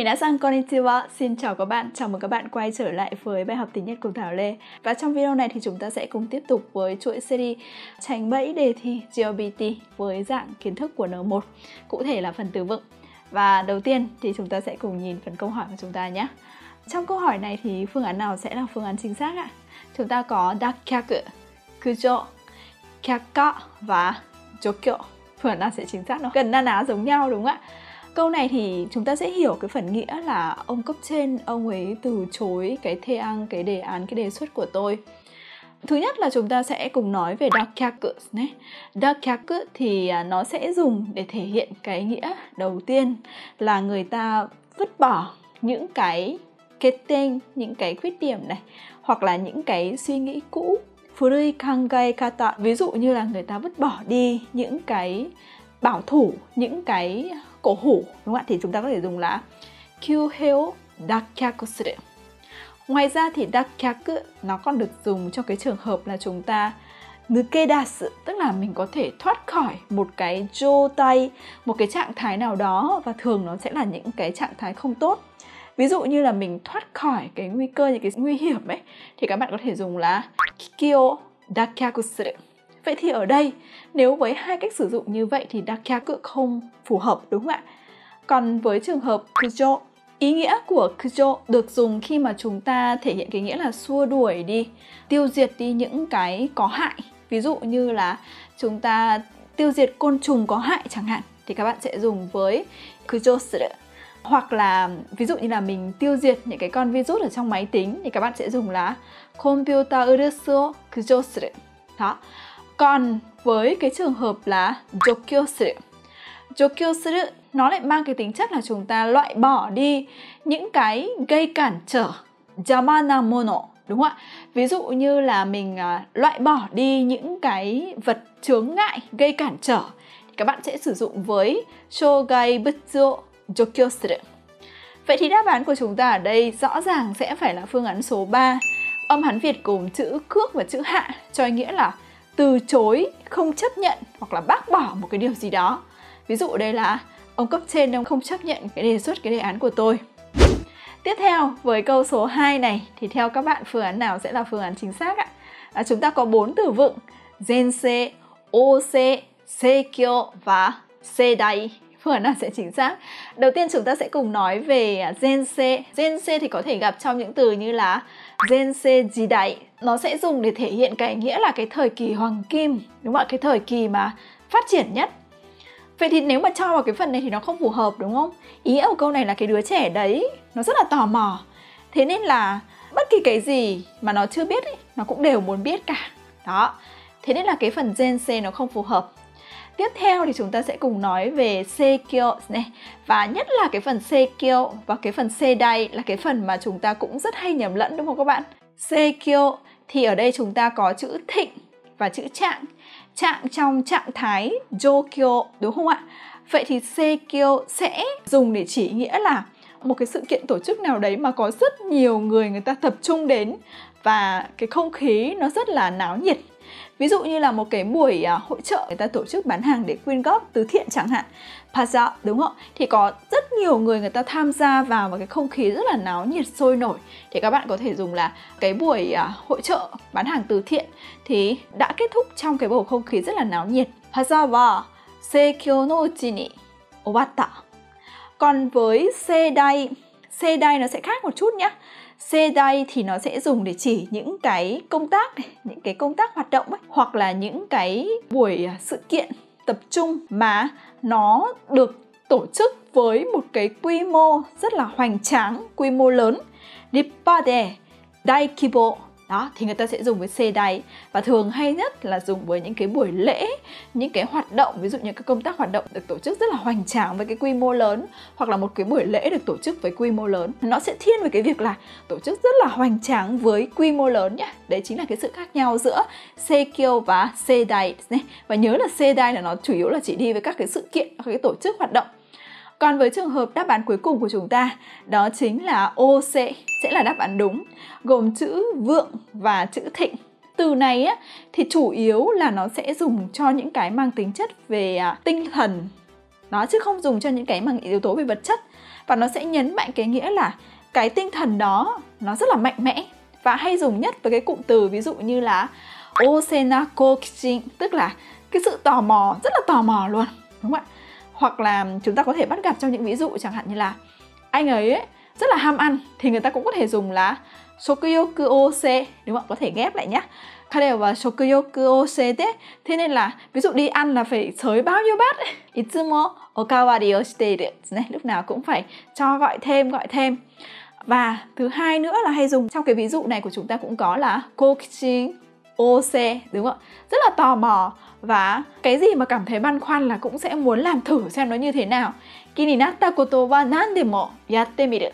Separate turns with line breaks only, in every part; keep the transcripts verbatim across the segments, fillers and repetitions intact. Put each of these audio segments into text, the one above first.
Minasan konnichiwa, xin chào các bạn, chào mừng các bạn quay trở lại với bài học tiếng Nhật cùng Thảo Lê. Và trong video này thì chúng ta sẽ cùng tiếp tục với chuỗi series tránh bẫy đề thi giê lờ bê tê với dạng kiến thức của N một, cụ thể là phần từ vựng. Và đầu tiên thì chúng ta sẽ cùng nhìn phần câu hỏi của chúng ta nhé. Trong câu hỏi này thì phương án nào sẽ là phương án chính xác ạ? Chúng ta có dakyaku, kujo, kyakka và jokyo. Phương án nào sẽ chính xác? Nó gần na ná giống nhau đúng không ạ? Câu này thì chúng ta sẽ hiểu cái phần nghĩa là ông cấp trên, ông ấy từ chối cái thê ăn, cái đề án, cái đề xuất của tôi. Thứ nhất là chúng ta sẽ cùng nói về dakyaku. Dakyaku thì nó sẽ dùng để thể hiện cái nghĩa đầu tiên là người ta vứt bỏ những cái kết tên, những cái khuyết điểm này, hoặc là những cái suy nghĩ cũ. Furui kangai kata, ví dụ như là người ta vứt bỏ đi những cái bảo thủ, những cái cổ hủ, đúng không ạ? Thì chúng ta có thể dùng là kyuhei dakyaku suru. Ngoài ra thì dakyaku nó còn được dùng cho cái trường hợp là chúng ta nukedasu, tức là mình có thể thoát khỏi một cái jotai, một cái trạng thái nào đó, và thường nó sẽ là những cái trạng thái không tốt. Ví dụ như là mình thoát khỏi cái nguy cơ, những cái nguy hiểm ấy, thì các bạn có thể dùng là kikyo dakyaku suru. Vậy thì ở đây, nếu với hai cách sử dụng như vậy thì dakyaku không phù hợp, đúng không ạ? Còn với trường hợp kujo, ý nghĩa của kujo được dùng khi mà chúng ta thể hiện cái nghĩa là xua đuổi đi, tiêu diệt đi những cái có hại. Ví dụ như là chúng ta tiêu diệt côn trùng có hại chẳng hạn, thì các bạn sẽ dùng với kujo suru. Hoặc là ví dụ như là mình tiêu diệt những cái con virus ở trong máy tính thì các bạn sẽ dùng là computer urusu o kujo suru. Đó. Còn với cái trường hợp là jokyo suru, jokyo suru nó lại mang cái tính chất là chúng ta loại bỏ đi những cái gây cản trở, jama na mono, đúng không ạ? Ví dụ như là mình uh, loại bỏ đi những cái vật chướng ngại, gây cản trở, thì các bạn sẽ sử dụng với shogai butsu o jokyo suru. Vậy thì đáp án của chúng ta ở đây rõ ràng sẽ phải là phương án số ba. Âm Hán Việt gồm chữ cước và chữ hạ cho ý nghĩa là từ chối, không chấp nhận hoặc là bác bỏ một cái điều gì đó. Ví dụ đây là ông cấp trên ông không chấp nhận cái đề xuất, cái đề án của tôi. Tiếp theo với câu số hai này thì theo các bạn phương án nào sẽ là phương án chính xác ạ? À, chúng ta có bốn từ vựng Zensei, Osei, Seikyo và Seidai. Phương án nào sẽ chính xác? Đầu tiên chúng ta sẽ cùng nói về Zensei. Zensei thì có thể gặp trong những từ như là Zensei Jidai. Nó sẽ dùng để thể hiện cái nghĩa là cái thời kỳ hoàng kim, đúng không ạ? Cái thời kỳ mà phát triển nhất. Vậy thì nếu mà cho vào cái phần này thì nó không phù hợp, đúng không? Ý nghĩa của câu này là cái đứa trẻ đấy nó rất là tò mò. Thế nên là bất kỳ cái gì mà nó chưa biết ấy, nó cũng đều muốn biết cả. Đó. Thế nên là cái phần Zensei nó không phù hợp. Tiếp theo thì chúng ta sẽ cùng nói về Seikyo này. Và nhất là cái phần Seikyo và cái phần Seidai là cái phần mà chúng ta cũng rất hay nhầm lẫn, đúng không các bạn? Seikyo thì ở đây chúng ta có chữ thịnh và chữ trạng. Trạng trong trạng thái jokyo, đúng không ạ? Vậy thì Seikyo sẽ dùng để chỉ nghĩa là một cái sự kiện tổ chức nào đấy mà có rất nhiều người người ta tập trung đến và cái không khí nó rất là náo nhiệt. Ví dụ như là một cái buổi uh, hội chợ người ta tổ chức bán hàng để quyên góp từ thiện chẳng hạn, Paza, đúng không? Thì có rất nhiều người người ta tham gia vào và cái không khí rất là náo nhiệt sôi nổi. Thì các bạn có thể dùng là cái buổi uh, hội chợ bán hàng từ thiện thì đã kết thúc trong cái bầu không khí rất là náo nhiệt. Paza wa seikyo no uchi ni owatta. Còn với Seidai, Seidai nó sẽ khác một chút nhé. Seidai thì nó sẽ dùng để chỉ những cái công tác này, những cái công tác hoạt động ấy, hoặc là những cái buổi sự kiện tập trung mà nó được tổ chức với một cái quy mô rất là hoành tráng, quy mô lớn. Nippade Daikibo. Đó, thì người ta sẽ dùng với Seidai. Và thường hay nhất là dùng với những cái buổi lễ, những cái hoạt động, ví dụ như các công tác hoạt động được tổ chức rất là hoành tráng với cái quy mô lớn, hoặc là một cái buổi lễ được tổ chức với quy mô lớn. Nó sẽ thiên về cái việc là tổ chức rất là hoành tráng với quy mô lớn nhé. Đấy chính là cái sự khác nhau giữa Seikyo và Seidai. Và nhớ là Seidai là nó chủ yếu là chỉ đi với các cái sự kiện, các cái tổ chức hoạt động. Còn với trường hợp đáp án cuối cùng của chúng ta, đó chính là Osei sẽ là đáp án đúng, gồm chữ vượng và chữ thịnh. Từ này á, thì chủ yếu là nó sẽ dùng cho những cái mang tính chất về à, tinh thần, Đó, chứ không dùng cho những cái bằng yếu tố về vật chất. Và nó sẽ nhấn mạnh cái nghĩa là cái tinh thần đó nó rất là mạnh mẽ. Và hay dùng nhất với cái cụm từ ví dụ như là osena kokichin, tức là cái sự tò mò, rất là tò mò luôn, đúng không ạ? Hoặc là chúng ta có thể bắt gặp trong những ví dụ chẳng hạn như là anh ấy, ấy rất là ham ăn, thì người ta cũng có thể dùng là shokuyoku ose, đúng không ạ? Có thể ghép lại nhé. Kare wa shokuyoku ose de. Thế nên là ví dụ đi ăn là phải xới bao nhiêu bát ấy. Itsumo okawari o shiteiru. Lúc nào cũng phải cho gọi thêm, gọi thêm. Và thứ hai nữa là hay dùng trong cái ví dụ này của chúng ta cũng có là kokichin ose, đúng không ạ? Rất là tò mò và cái gì mà cảm thấy băn khoăn là cũng sẽ muốn làm thử xem nó như thế nào. Kininatta koto wa nandemo yatte miru.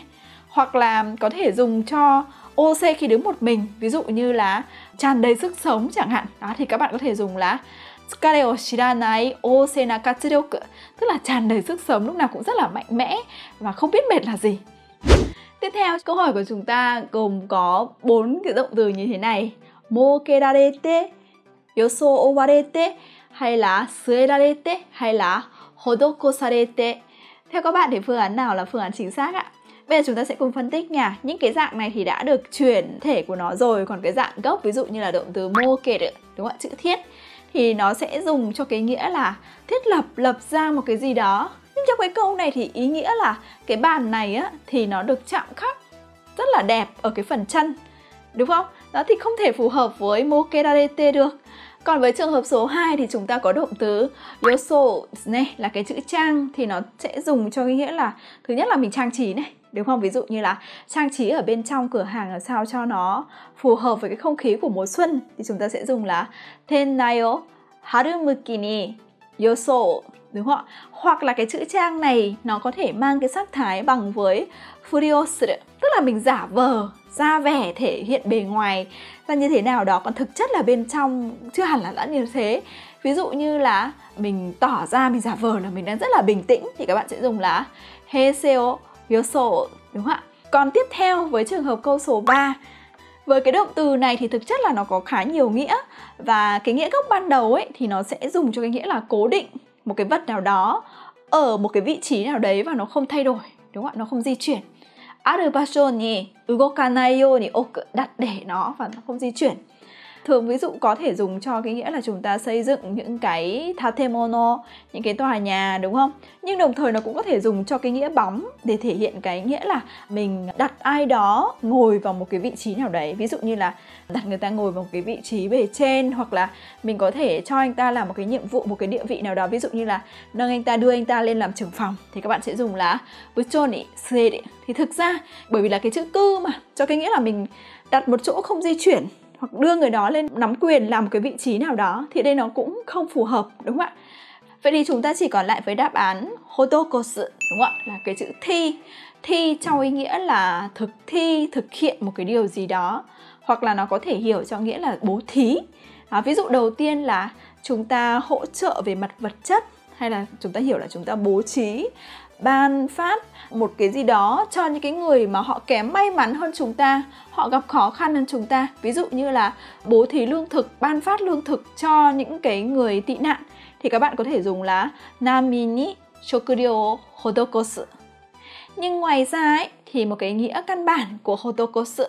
Hoặc là có thể dùng cho ose khi đứng một mình, ví dụ như là tràn đầy sức sống chẳng hạn. Đó thì các bạn có thể dùng là tsukare o shiranai ose na katsuryoku, tức là tràn đầy sức sống, lúc nào cũng rất là mạnh mẽ và không biết mệt là gì. Tiếp theo, câu hỏi của chúng ta gồm có bốn cái động từ như thế này: mokerarete, yoso owarete, hay là suerarete, hay là hodokosarete. Theo các bạn thì phương án nào là phương án chính xác ạ? Bây giờ chúng ta sẽ cùng phân tích nha. Những cái dạng này thì đã được chuyển thể của nó rồi. Còn cái dạng gốc, ví dụ như là động từ mokeru, đúng không ạ? Chữ thiết thì nó sẽ dùng cho cái nghĩa là thiết lập, lập ra một cái gì đó. Nhưng trong cái câu này thì ý nghĩa là cái bàn này á, thì nó được chạm khắc rất là đẹp ở cái phần chân, đúng không? Đó thì không thể phù hợp với mokerarete được. Còn với trường hợp số hai thì chúng ta có động từ yoso này, là cái chữ trang, thì nó sẽ dùng cho cái nghĩa là thứ nhất là mình trang trí này, đúng không? Ví dụ như là trang trí ở bên trong cửa hàng làm sao cho nó phù hợp với cái không khí của mùa xuân thì chúng ta sẽ dùng là tennai o harumuki ni yoso, đúng không ạ? Hoặc là cái chữ trang này nó có thể mang cái sắc thái bằng với furiosuru, tức là mình giả vờ, ra vẻ, thể hiện bề ngoài ra như thế nào đó, còn thực chất là bên trong chưa hẳn là đã như thế. Ví dụ như là mình tỏ ra, mình giả vờ là mình đang rất là bình tĩnh thì các bạn sẽ dùng là heiseo yoso, đúng không ạ? Còn tiếp theo với trường hợp câu số ba, với cái động từ này thì thực chất là nó có khá nhiều nghĩa, và cái nghĩa gốc ban đầu ấy thì nó sẽ dùng cho cái nghĩa là cố định một cái vật nào đó ở một cái vị trí nào đấy và nó không thay đổi, đúng không ạ? Nó không di chuyển. Aru basho ni ugokanai you ni oku, đặt để nó và nó không di chuyển. Thường ví dụ có thể dùng cho cái nghĩa là chúng ta xây dựng những cái tatemono, những cái tòa nhà, đúng không? Nhưng đồng thời nó cũng có thể dùng cho cái nghĩa bóng để thể hiện cái nghĩa là mình đặt ai đó ngồi vào một cái vị trí nào đấy. Ví dụ như là đặt người ta ngồi vào một cái vị trí bề trên, hoặc là mình có thể cho anh ta làm một cái nhiệm vụ, một cái địa vị nào đó. Ví dụ như là nâng anh ta, đưa anh ta lên làm trưởng phòng thì các bạn sẽ dùng là buchou ni sueru. Thì thực ra bởi vì là cái chữ cư mà, cho cái nghĩa là mình đặt một chỗ không di chuyển hoặc đưa người đó lên nắm quyền làm một cái vị trí nào đó thì đây nó cũng không phù hợp, đúng không ạ? Vậy thì chúng ta chỉ còn lại với đáp án hodokosu, đúng không ạ? Là cái chữ thi. Thi trong ý nghĩa là thực thi, thực hiện một cái điều gì đó, hoặc là nó có thể hiểu cho nghĩa là bố thí. À, ví dụ đầu tiên là chúng ta hỗ trợ về mặt vật chất, hay là chúng ta hiểu là chúng ta bố trí, ban phát một cái gì đó cho những cái người mà họ kém may mắn hơn chúng ta, họ gặp khó khăn hơn chúng ta. Ví dụ như là bố thí lương thực, ban phát lương thực cho những cái người tị nạn thì các bạn có thể dùng là nami ni shokuryou o hodokosu. Nhưng ngoài ra ấy, thì một cái nghĩa căn bản của hodokosu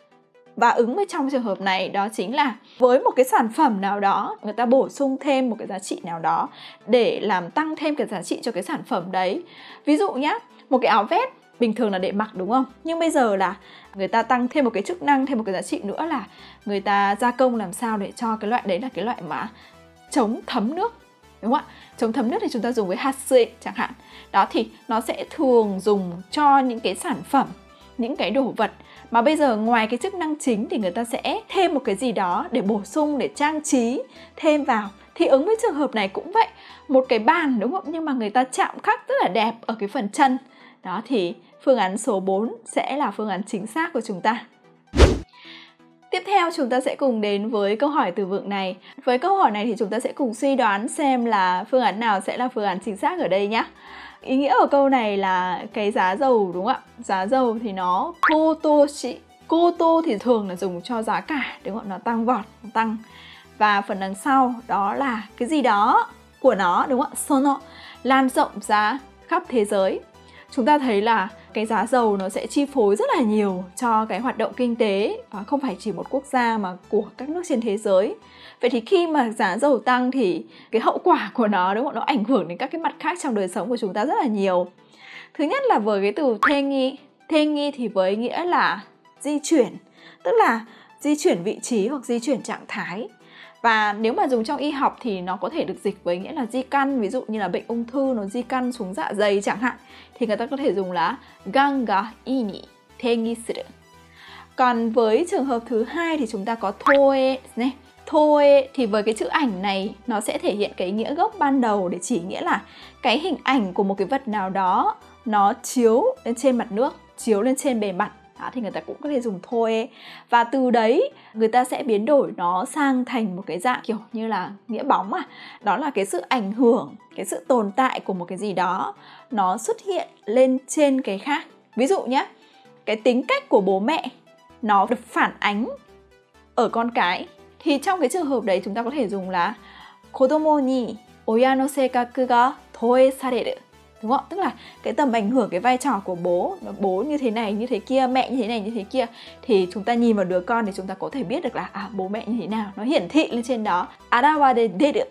và ứng với trong trường hợp này đó chính là với một cái sản phẩm nào đó người ta bổ sung thêm một cái giá trị nào đó để làm tăng thêm cái giá trị cho cái sản phẩm đấy. Ví dụ nhá, một cái áo vest bình thường là để mặc, đúng không? Nhưng bây giờ là người ta tăng thêm một cái chức năng, thêm một cái giá trị nữa là người ta gia công làm sao để cho cái loại đấy là cái loại mà chống thấm nước, đúng không ạ? Chống thấm nước thì chúng ta dùng với hatsui chẳng hạn. Đó thì nó sẽ thường dùng cho những cái sản phẩm, những cái đồ vật mà bây giờ ngoài cái chức năng chính thì người ta sẽ thêm một cái gì đó để bổ sung, để trang trí thêm vào. Thì ứng với trường hợp này cũng vậy, một cái bàn, đúng không? Nhưng mà người ta chạm khắc rất là đẹp ở cái phần chân. Đó thì phương án số bốn sẽ là phương án chính xác của chúng ta. Tiếp theo chúng ta sẽ cùng đến với câu hỏi từ vựng này. Với câu hỏi này thì chúng ta sẽ cùng suy đoán xem là phương án nào sẽ là phương án chính xác ở đây nhé. Ý nghĩa của câu này là cái giá dầu, đúng không ạ? Giá dầu thì nó kotoshi. Koto thì thường là dùng cho giá cả, đúng không? Nó tăng vọt, nó tăng. Và phần đằng sau đó là cái gì đó của nó, đúng không ạ? Sono lan rộng ra khắp thế giới. Chúng ta thấy là cái giá dầu nó sẽ chi phối rất là nhiều cho cái hoạt động kinh tế, không phải chỉ một quốc gia mà của các nước trên thế giới. Vậy thì khi mà giá dầu tăng thì cái hậu quả của nó, đúng không? Nó ảnh hưởng đến các cái mặt khác trong đời sống của chúng ta rất là nhiều. Thứ nhất là với cái từ thay thay thì với nghĩa là di chuyển, tức là di chuyển vị trí hoặc di chuyển trạng thái. Và nếu mà dùng trong y học thì nó có thể được dịch với nghĩa là di căn, ví dụ như là bệnh ung thư nó di căn xuống dạ dày chẳng hạn, thì người ta có thể dùng là gan ga ii ni tengi suru. Còn với trường hợp thứ hai thì chúng ta có toe này. Toe thì với cái chữ ảnh này nó sẽ thể hiện cái nghĩa gốc ban đầu để chỉ nghĩa là cái hình ảnh của một cái vật nào đó nó chiếu lên trên mặt nước, chiếu lên trên bề mặt. Đó, thì người ta cũng có thể dùng toe. Và từ đấy người ta sẽ biến đổi nó sang thành một cái dạng kiểu như là nghĩa bóng à. Đó là cái sự ảnh hưởng, cái sự tồn tại của một cái gì đó nó xuất hiện lên trên cái khác. Ví dụ nhé, cái tính cách của bố mẹ nó được phản ánh ở con cái. Thì trong cái trường hợp đấy chúng ta có thể dùng là kodomo ni oya no seikaku ga toe sareru. Đúng không? Tức là cái tầm ảnh hưởng, cái vai trò của bố, bố như thế này, như thế kia, mẹ như thế này, như thế kia. Thì chúng ta nhìn vào đứa con thì chúng ta có thể biết được là à, bố mẹ như thế nào, nó hiển thị lên trên đó. Arawade deru.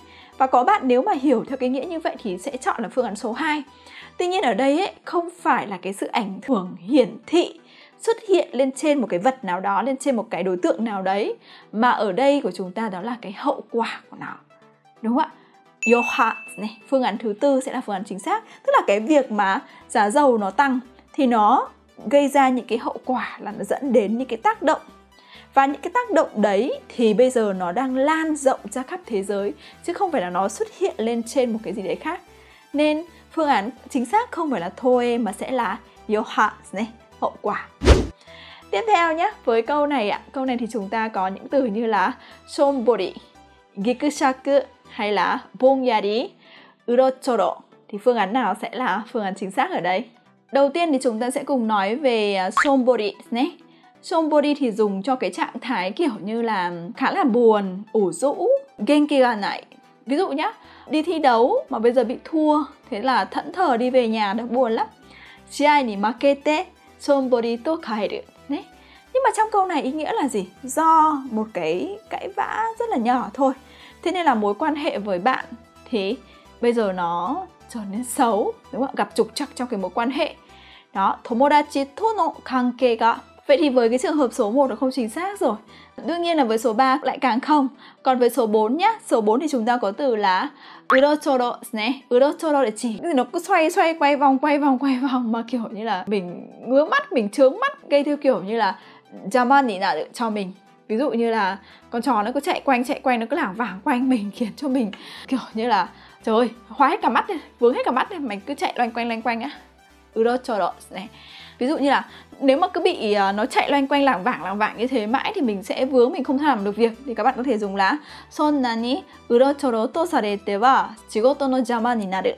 Và có bạn nếu mà hiểu theo cái nghĩa như vậy thì sẽ chọn là phương án số hai. Tuy nhiên ở đây ấy, không phải là cái sự ảnh hưởng hiển thị xuất hiện lên trên một cái vật nào đó, lên trên một cái đối tượng nào đấy, mà ở đây của chúng ta đó là cái hậu quả của nó. Đúng không ạ? Yoha này, phương án thứ tư sẽ là phương án chính xác. Tức là cái việc mà giá dầu nó tăng thì nó gây ra những cái hậu quả, là nó dẫn đến những cái tác động. Và những cái tác động đấy thì bây giờ nó đang lan rộng ra khắp thế giới, chứ không phải là nó xuất hiện lên trên một cái gì đấy khác. Nên phương án chính xác không phải là toe mà sẽ là yoha này, hậu quả. Tiếp theo nhé, với câu này ạ, câu này thì chúng ta có những từ như là shonbori, gikushaku hay là bonyari, urochoro. Thì phương án nào sẽ là phương án chính xác ở đây? Đầu tiên thì chúng ta sẽ cùng nói về shonbori nhé. Shonbori thì dùng cho cái trạng thái kiểu như là khá là buồn, ủ rũ, genki ga nai. Ví dụ nhá, đi thi đấu mà bây giờ bị thua, thế là thẫn thờ đi về nhà, được buồn lắm. Shiai ni makete shonbori to kaeru. Đấy. Nhưng mà trong câu này ý nghĩa là gì? Do một cái cãi vã rất là nhỏ thôi, thế nên là mối quan hệ với bạn thì bây giờ nó trở nên xấu, đúng không? Gặp trục trặc trong cái mối quan hệ. Đó, tomodachi to no kankei ga. Vậy thì với cái trường hợp số một là không chính xác rồi. Đương nhiên là với số ba lại càng không. Còn với số bốn nhá, số bốn thì chúng ta có từ là urochoro này. Urochoro để chỉ nó cứ xoay xoay quay vòng quay vòng quay vòng mà kiểu như là mình ngứa mắt, mình chướng mắt, gây theo kiểu như là jama ni naru cho mình. Ví dụ như là con chó nó cứ chạy quanh chạy quanh, nó cứ lảng vảng quanh mình, khiến cho mình kiểu như là trời ơi, hóa hết cả mắt này, vướng hết cả mắt này, mày cứ chạy loanh quanh loanh quanh á. Urochoro này. Ví dụ như là nếu mà cứ bị uh, nó chạy loanh quanh lảng vảng lảng vảng như thế mãi thì mình sẽ vướng, mình không làm được việc. Thì các bạn có thể dùng là sonna ni urochoro to sarete wa chigoto no jama ni naru.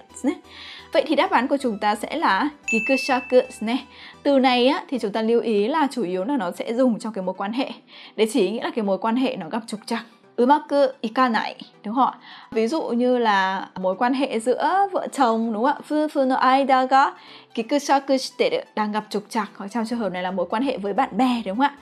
Vậy thì đáp án của chúng ta sẽ là gikushaku. Từ này á, thì chúng ta lưu ý là chủ yếu là nó sẽ dùng trong cái mối quan hệ, để chỉ nghĩa là cái mối quan hệ nó gặp trục trặc. Umaku ikanai, đúng không ạ? Ví dụ như là mối quan hệ giữa vợ chồng, đúng không ạ? Fufu no aida ga gikushaku shiteru, đang gặp trục trặc. Hoặc trong trường hợp này là mối quan hệ với bạn bè, đúng không ạ?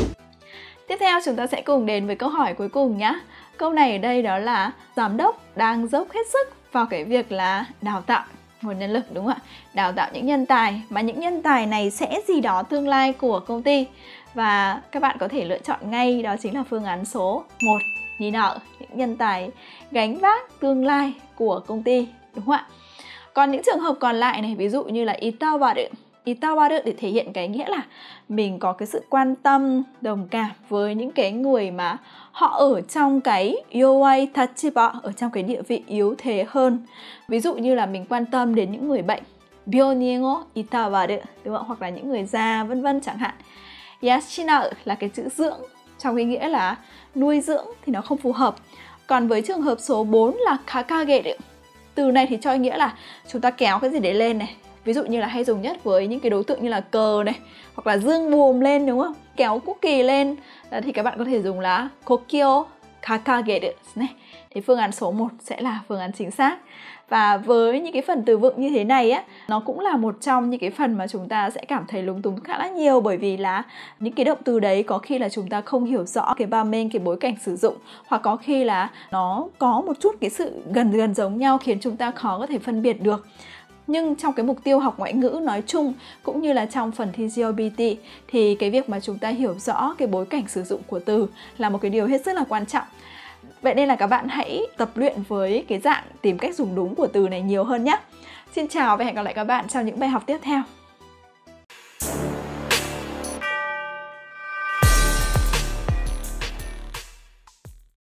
Tiếp theo chúng ta sẽ cùng đến với câu hỏi cuối cùng nhá. Câu này ở đây đó là giám đốc đang dốc hết sức vào cái việc là đào tạo nguồn nhân lực, đúng không ạ? Đào tạo những nhân tài, mà những nhân tài này sẽ gì đó tương lai của công ty. Và các bạn có thể lựa chọn ngay, đó chính là phương án số một, ni nợ, những nhân tài gánh vác tương lai của công ty, đúng không ạ? Còn những trường hợp còn lại này, ví dụ như là itawaru. Itawaru để thể hiện cái nghĩa là mình có cái sự quan tâm, đồng cảm với những cái người mà họ ở trong cái yowai tachiba, ở trong cái địa vị yếu thế hơn. Ví dụ như là mình quan tâm đến những người bệnh, byonin o itawaru, đúng không? Hoặc là những người già, vân vân chẳng hạn. Yashinau là cái chữ dưỡng, trong cái nghĩa là nuôi dưỡng thì nó không phù hợp. Còn với trường hợp số bốn là kakageru. Từ này thì cho ý nghĩa là chúng ta kéo cái gì đấy lên này. Ví dụ như là hay dùng nhất với những cái đối tượng như là cờ này, hoặc là dương buồm lên, đúng không? Kéo quốc kỳ lên. Đó, thì các bạn có thể dùng là kokio kakageru này. Thì phương án số một sẽ là phương án chính xác. Và với những cái phần từ vựng như thế này á, nó cũng là một trong những cái phần mà chúng ta sẽ cảm thấy lúng túng khá là nhiều, bởi vì là những cái động từ đấy có khi là chúng ta không hiểu rõ cái bamen, cái bối cảnh sử dụng, hoặc có khi là nó có một chút cái sự gần gần giống nhau khiến chúng ta khó có thể phân biệt được. Nhưng trong cái mục tiêu học ngoại ngữ nói chung cũng như là trong phần thi giê o bê tê thì cái việc mà chúng ta hiểu rõ cái bối cảnh sử dụng của từ là một cái điều hết sức là quan trọng. Vậy nên là các bạn hãy tập luyện với cái dạng tìm cách dùng đúng của từ này nhiều hơn nhé. Xin chào và hẹn gặp lại các bạn trong những bài học tiếp theo.